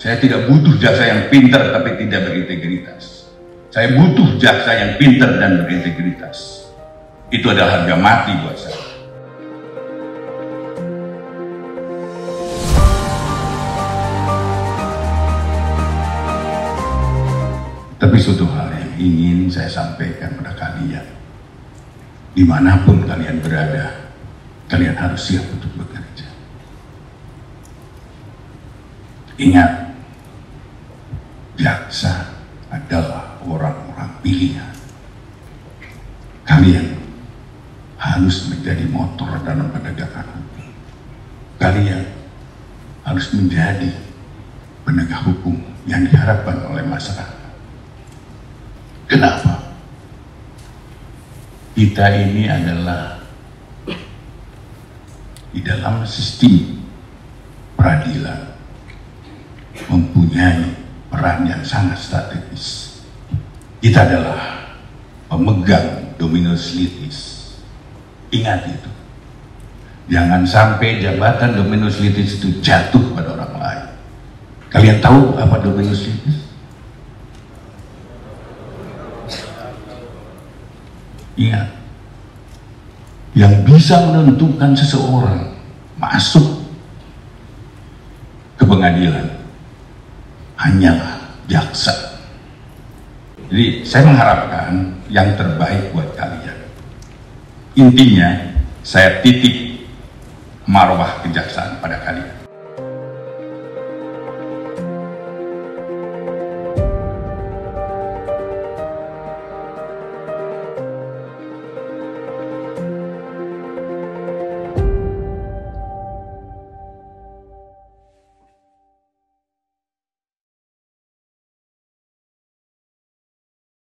Saya tidak butuh jaksa yang pintar tapi tidak berintegritas. Saya butuh jaksa yang pintar dan berintegritas. Itu adalah harga mati buat saya. Tapi suatu hal yang ingin saya sampaikan pada kalian, dimanapun kalian berada, kalian harus siap untuk bekerja. Ingat, jaksa adalah orang-orang pilihan. Kalian harus menjadi motor dalam penegakan hukum. Kalian harus menjadi penegak hukum yang diharapkan oleh masyarakat. Kenapa? Kita ini adalah di dalam sistem peradilan mempunyai peran yang sangat strategis. Kita adalah pemegang dominus litis. Ingat itu. Jangan sampai jabatan dominus litis itu jatuh pada orang lain. Kalian tahu apa dominus litis? Ingat, yang bisa menentukan seseorang masuk ke pengadilan hanyalah jaksa. Jadi saya mengharapkan yang terbaik buat kalian. Intinya saya titip marwah kejaksaan pada kalian.